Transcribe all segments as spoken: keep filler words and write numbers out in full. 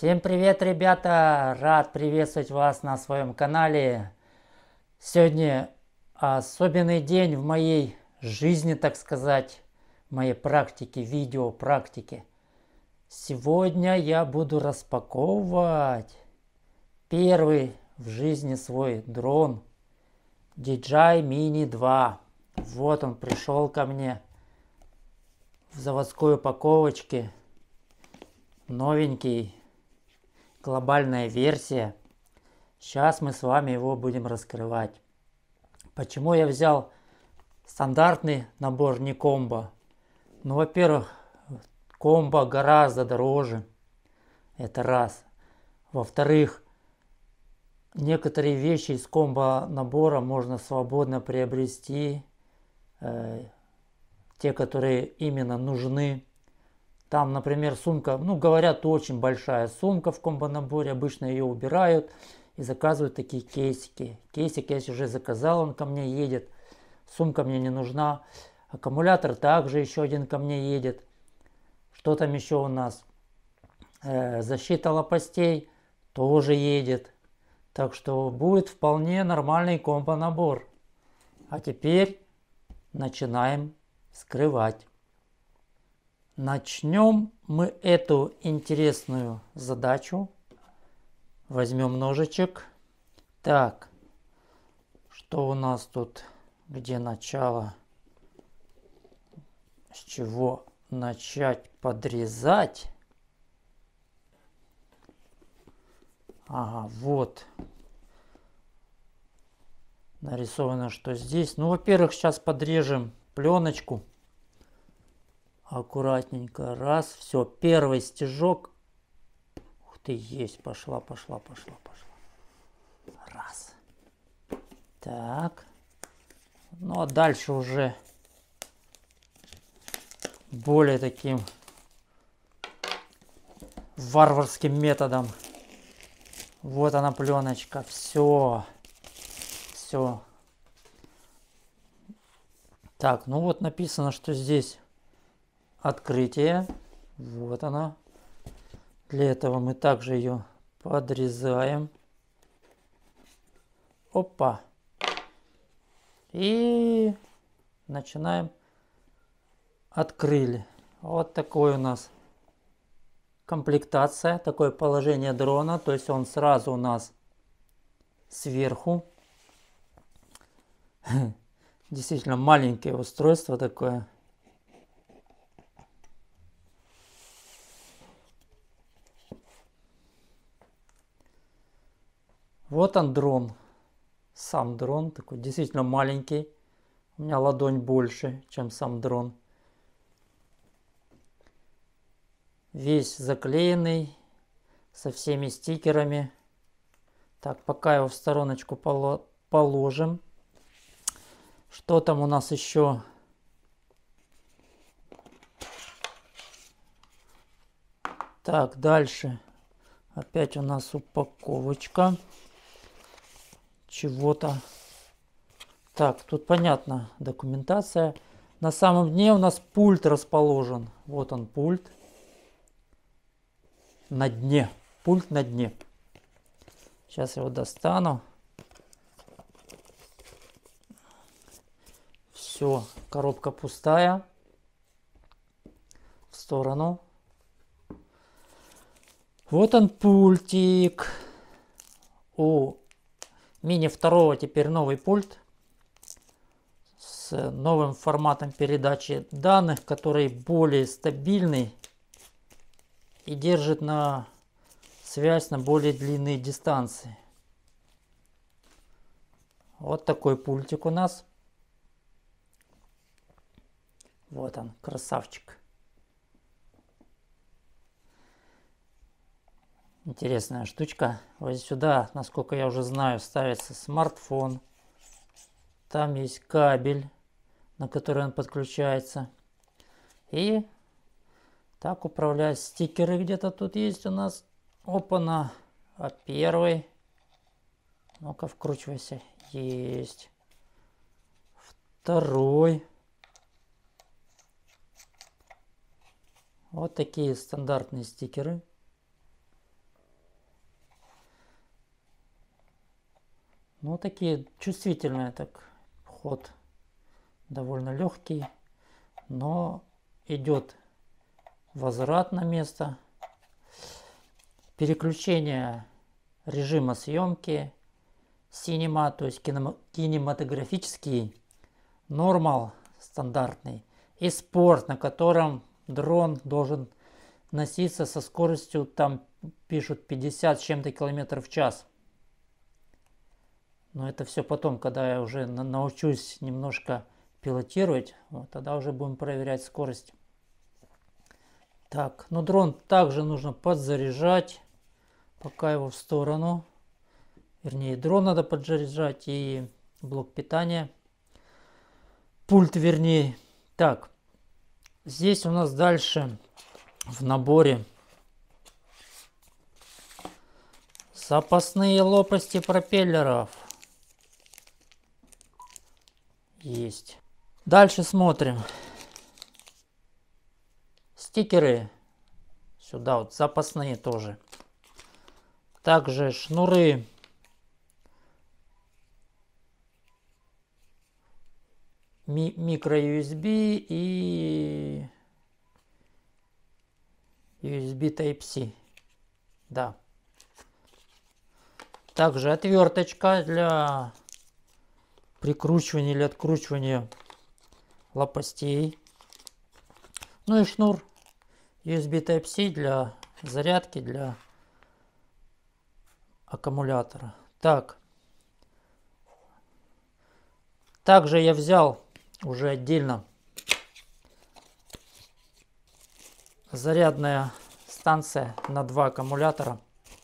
Всем привет, ребята! Рад приветствовать вас на своем канале. Сегодня особенный день в моей жизни, так сказать, в моей практике, видео практике. Сегодня я буду распаковывать первый в жизни свой дрон ди джей ай Mini два. Вот он пришел ко мне в заводской упаковочке, новенький. Глобальная версия. Сейчас мы с вами его будем раскрывать. Почему я взял стандартный набор, не комбо? Ну, во-первых, комбо гораздо дороже. Это раз. Во-вторых, некоторые вещи из комбо набора можно свободно приобрести. Э, те, которые именно нужны. Там, например, сумка, ну, говорят, очень большая сумка в комбо-наборе. Обычно ее убирают и заказывают такие кейсики. Кейсик я уже заказал, он ко мне едет. Сумка мне не нужна. Аккумулятор также еще один ко мне едет. Что там еще у нас? Э, защита лопастей тоже едет. Так что будет вполне нормальный комбо-набор. А теперь начинаем вскрывать. Начнем мы эту интересную задачу. Возьмем ножичек. Так, что у нас тут? Где начало? С чего начать подрезать? Ага, вот. Нарисовано, что здесь. Ну, во-первых, сейчас подрежем пленочку. Аккуратненько. Раз. Все. Первый стежок. Ух ты, есть. Пошла, пошла, пошла, пошла. Раз. Так. Ну, а дальше уже более таким варварским методом. Вот она, пленочка. Все. Все. Так, ну вот написано, что здесь открытие. Вот она. Для этого мы также ее подрезаем. Опа. И начинаем. Открыли. Вот такой у нас комплектация. Такое положение дрона. То есть он сразу у нас сверху. Действительно маленькое устройство такое. Вот он, дрон. Сам дрон такой действительно маленький. У меня ладонь больше, чем сам дрон. Весь заклеенный, со всеми стикерами. Так, пока его в стороночку положим. Что там у нас еще? Так, дальше. Опять у нас упаковочка чего-то. Так, тут понятно, документация. На самом дне у нас пульт расположен. Вот он, пульт. На дне. Пульт на дне. Сейчас я его достану. Все, коробка пустая. В сторону. Вот он, пультик. У Мини второго теперь новый пульт с новым форматом передачи данных, который более стабильный и держит на связь на более длинные дистанции. Вот такой пультик у нас. Вот он, красавчик. Интересная штучка. Вот сюда, насколько я уже знаю, ставится смартфон. Там есть кабель, на который он подключается. И так управлять. Стикеры где-то тут есть у нас. Опа-на. А первый. Ну-ка, вкручивайся. Есть. Второй. Вот такие стандартные стикеры. Ну, такие чувствительные, так, ход довольно легкий, но идет возврат на место. Переключение режима съемки Cinema, то есть кинематографический, Normal, стандартный, и Sport, на котором дрон должен носиться со скоростью, там пишут пятьдесят с чем-то километров в час. Но это все потом, когда я уже научусь немножко пилотировать, вот, тогда уже будем проверять скорость. Так, ну дрон также нужно подзаряжать, пока его в сторону. Вернее, дрон надо подзаряжать и блок питания. Пульт, вернее. Так, здесь у нас дальше в наборе запасные лопасти пропеллеров. Есть. Дальше смотрим. Стикеры. Сюда вот запасные тоже. Также шнуры. Микро ю эс би и ю эс би Type-C. Да. Также отверточка для прикручивания или откручивания лопастей. Ну и шнур ю эс би Type-C для зарядки, для аккумулятора. Так. Также я взял уже отдельно зарядная станция на два аккумулятора.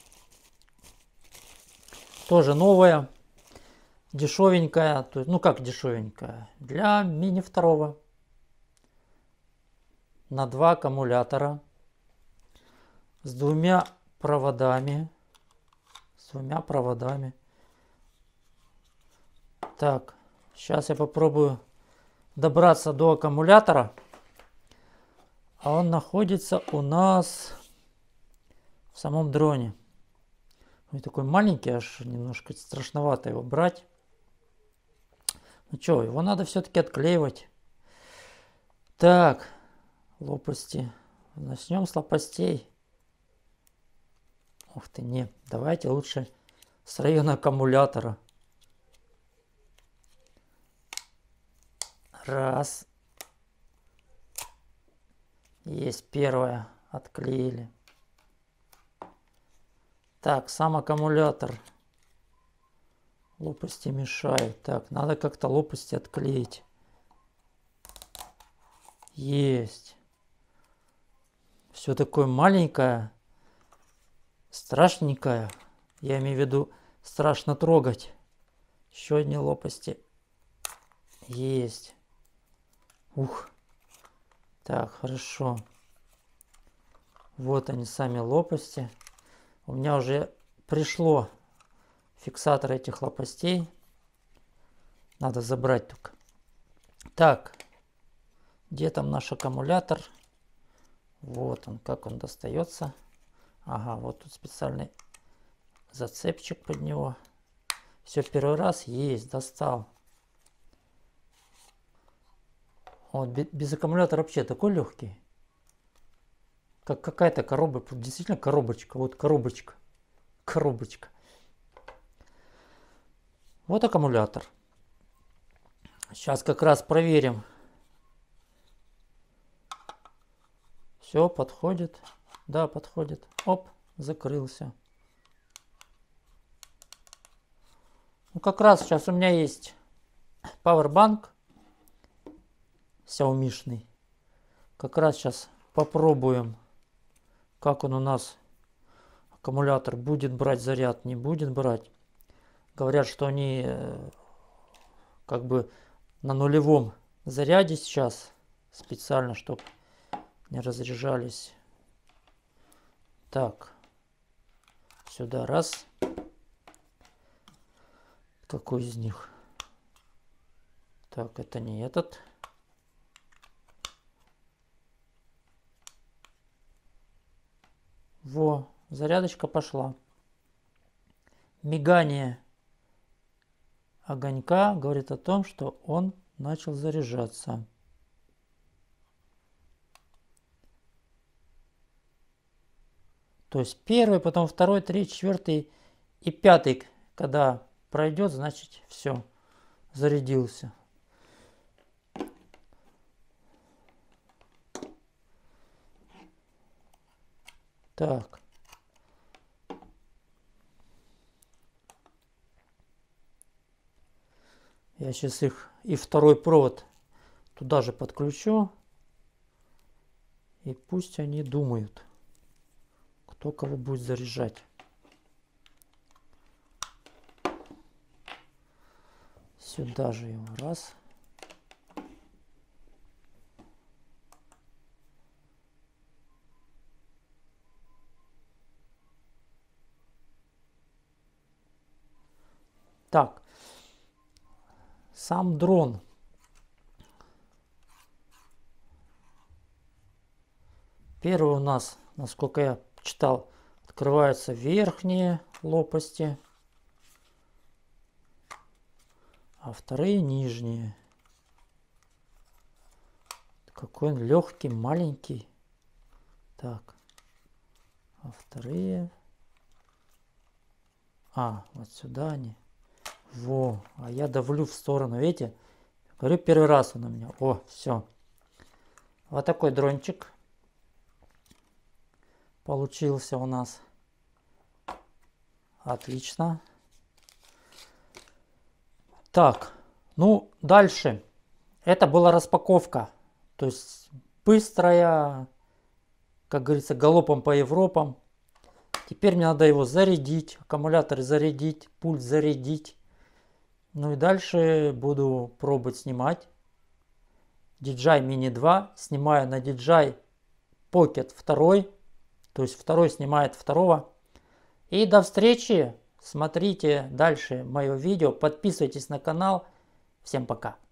Тоже новая, дешевенькая. То есть, ну как дешевенькая? Для мини второго. На два аккумулятора. С двумя проводами. С двумя проводами. Так, сейчас я попробую добраться до аккумулятора. А он находится у нас в самом дроне. Он такой маленький, аж немножко страшновато его брать. Ну что, его надо все-таки отклеивать. Так, лопасти. Начнем с лопастей. Ух ты, не, давайте лучше с района аккумулятора. Раз. Есть первое. Отклеили. Так, сам аккумулятор. Лопасти мешают. Так, надо как-то лопасти отклеить. Есть. Все такое маленькое. Страшненькое. Я имею в виду, страшно трогать. Еще одни лопасти. Есть. Ух. Так, хорошо. Вот они, сами лопасти. У меня уже пришло фиксатор этих лопастей. Надо забрать только. Так. Где там наш аккумулятор? Вот он, как он достается. Ага, вот тут специальный зацепчик под него. Все, первый раз есть, достал. Вот, без аккумулятора вообще такой легкий. Как какая-то коробочка. Действительно коробочка. Вот коробочка. Коробочка. Вот аккумулятор. Сейчас как раз проверим. Все, подходит. Да, подходит. Оп, закрылся. Ну, как раз сейчас у меня есть пауэрбанк Xiaomi-шный. Как раз сейчас попробуем, как он у нас, аккумулятор, будет брать заряд, не будет брать. Говорят, что они как бы на нулевом заряде сейчас, специально, чтобы не разряжались. Так, сюда раз. Какой из них? Так, это не этот. Во, зарядочка пошла. Мигание огонька говорит о том, что он начал заряжаться. То есть первый, потом второй, третий, четвертый и пятый, когда пройдет, значит все, зарядился. Так. Я сейчас их и второй провод туда же подключу. И пусть они думают, кто кого будет заряжать. Сюда же его раз. Так. Сам дрон. Первый у нас, насколько я читал, открываются верхние лопасти, а вторые нижние. Какой он легкий, маленький. Так. А вторые... А, вот сюда они. Во, а я давлю в сторону, видите? Говорю, первый раз он у меня. О, все. Вот такой дрончик получился у нас. Отлично. Так, ну дальше. Это была распаковка. То есть быстрая, как говорится, галопом по Европам. Теперь мне надо его зарядить, аккумулятор зарядить, пульт зарядить. Ну и дальше буду пробовать снимать. ди джей Mini два. Снимаю на ди джей Pocket два. То есть второй снимает второго. И до встречи. Смотрите дальше мое видео. Подписывайтесь на канал. Всем пока.